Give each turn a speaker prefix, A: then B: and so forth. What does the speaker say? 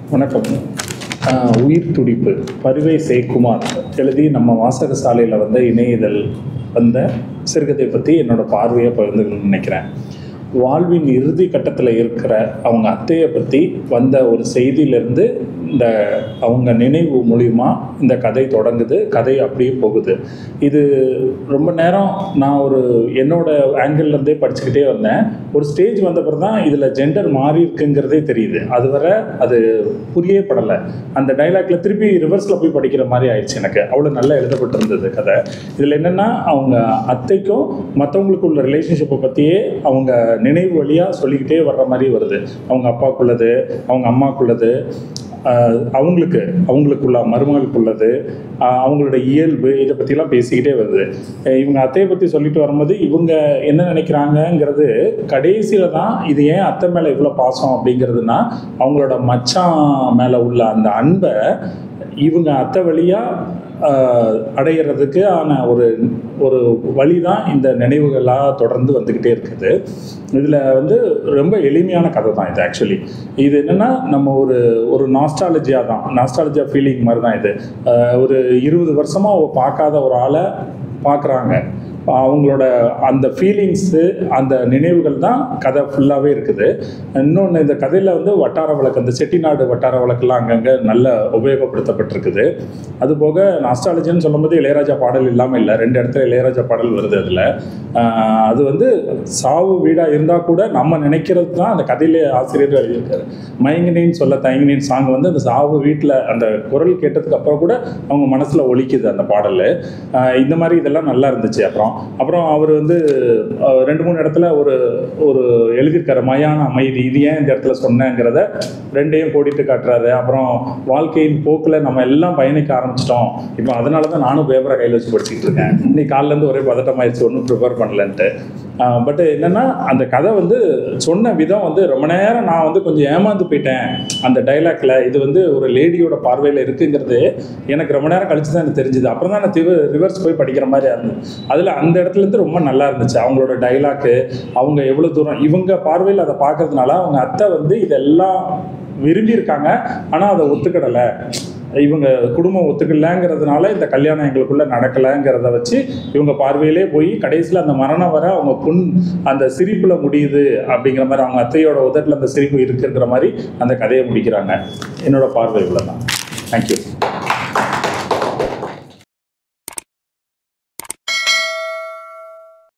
A: வணக்கம். உயிர் துடிப்பு பரிவை சேகுமார் எழுதி நம்ம வாசக சாலையில் இணையதழ் வந்த சிறுகதை பற்றி என்னோட பார்வையை பகிர்ந்துக்கணும்னு நினைக்கிறேன். வாழ்வின் இறுதி கட்டத்தில் இருக்கிற அவங்க அத்தையை பற்றி வந்த ஒரு செய்தியிலேருந்து இந்த அவங்க நினைவு மூலிமா இந்த கதை தொடங்குது. கதை அப்படியே போகுது. இது ரொம்ப நேரம் நான் என்னோட ஆங்கிள்லேருந்தே படிச்சுக்கிட்டே வந்தேன். ஒரு ஸ்டேஜ் வந்த பிறகு தான் இதில் ஜெண்டர் மாறி இருக்குங்கிறதே தெரியுது. அதுவரை அது புரியப்படலை. அந்த டைலாக்ல திருப்பி ரிவர்ஸில் போய் படிக்கிற மாதிரி ஆயிடுச்சு. எனக்கு அவ்வளோ நல்லா எழுதப்பட்டிருந்தது கதை. இதில் என்னென்னா அவங்க அத்தைக்கும் மற்றவங்களுக்கு உள்ள ரிலேஷன்ஷிப்பை பற்றியே அவங்க நினைவு வழியாக சொல்லிக்கிட்டே வர்ற மாதிரி வருது. அவங்க அப்பாவுக்குள்ளது, அவங்க அம்மாவுக்குள்ளது, அவங்களுக்குள்ள மருமகளுக்குள்ளது, அவங்களோட இயல்பு, இதை பற்றிலாம் பேசிக்கிட்டே வருது. இவங்க அத்தையை பற்றி சொல்லிட்டு வரும்போது இவங்க என்ன நினைக்கிறாங்கங்கிறது கடைசியில் தான் இது ஏன் அத்தை மேலே இவ்வளோ பாசம் அப்படிங்கிறதுனா அவங்களோட மச்சான் மேலே உள்ள அந்த அன்பை இவங்க அத்தை வழியாக அடையிறதுக்கு ஆன ஒரு வழி தான் இந்த நினைவுகளாக தொடர்ந்து வந்துக்கிட்டே இருக்குது. இதில் ரொம்ப எளிமையான கதை தான் இது. ஆக்சுவலி இது என்னென்னா நம்ம ஒரு நாஸ்டாலஜியா ஃபீலிங் மாதிரி தான் இது. ஒரு 20 வருஷமாக பார்க்காத ஒரு ஆளை பார்க்குறாங்க. அவங்களோட அந்த ஃபீலிங்ஸு, அந்த நினைவுகள் தான் கதை ஃபுல்லாகவே இருக்குது. இன்னொன்று, இந்த கதையில் வட்டார வழக்கு, அந்த செட்டிநாடு வட்டார வழக்கெல்லாம் அங்கங்கே நல்ல உபயோகப்படுத்தப்பட்டிருக்குது. அதுபோக நாஸ்டாலஜின்னு சொல்லும்போது இளையராஜா பாடல் இல்லாமல் இல்லை. 2 இடத்துல இளையராஜா பாடல் வருது. அதில் அது சாவு வீடாக இருந்தால் கூட நம்ம நினைக்கிறது தான் அந்த கதையிலே ஆசிரியர் எழுதியிருக்காரு. மயங்கினேன்னு சொல்ல தயங்கினேன் சாங் அந்த சாவு வீட்டில் அந்த குரல் கேட்டதுக்கு அப்புறம் கூட அவங்க மனசில் ஒலிக்குது அந்த பாடல். இந்த மாதிரி இதெல்லாம் நல்லா இருந்துச்சு. அப்புறம் அவர் 2-3 இடத்துல ஒரு எழுதியிருக்காரு, மயான அமைதி, இது ஏன் இந்த இடத்துல சொன்னேங்கிறத 2ஐயும் போட்டிட்டு காட்டுறாரு. அப்புறம் வாழ்க்கையின் போக்கில் நம்ம எல்லாம் பயணிக்க ஆரம்பிச்சிட்டோம். இப்போ அதனால தான் நானும் பேப்பரை கையில் வச்சு படிச்சுட்டு இருக்கேன். இன்னைக்கு காலிலேருந்து ஒரே பதட்டமாயிடுச்சு, ஒன்றும் ப்ரிப்பேர் பண்ணலன்ட்டு. பட் என்னென்னா அந்த கதை சொன்ன விதம் ரொம்ப நேரம் நான் கொஞ்சம் ஏமாந்து போயிட்டேன் அந்த டைலாக்ல. இது ஒரு லேடியோட பார்வையில் இருக்குங்கிறது எனக்கு ரொம்ப நேரம் கழிச்சு தான் எனக்கு தெரிஞ்சுது. அப்புறம் தான் நான் ரிவர்ஸ் போய் படிக்கிற மாதிரி இருந்தது. அதில் அந்த இடத்துலேருந்து ரொம்ப நல்லா இருந்துச்சு. அவங்களோட டைலாக்கு, அவங்க எவ்வளோ தூரம் இவங்க பார்வையில் அதை பார்க்கறதுனால அவங்க அத்தை இதெல்லாம் விரும்பியிருக்காங்க. ஆனால் அதை ஒத்துக்கிடலை. இவங்க குடும்பம் ஒத்துக்கலைங்கிறதுனால இந்த கல்யாணம் எங்களுக்குள்ளே நடக்கலைங்கிறத வச்சு இவங்க பார்வையிலே போய் கடைசியில் அந்த மரணம் வர அவங்க அந்த சிரிப்பில் முடியுது அப்படிங்கிற மாதிரி, அவங்க அத்தையோட உதட்டில் அந்த சிரிப்பு இருக்குங்கிற மாதிரி அந்த கதையை முடிக்கிறாங்க. என்னோட பார்வை இவ்வளோ தான். தேங்க்யூ.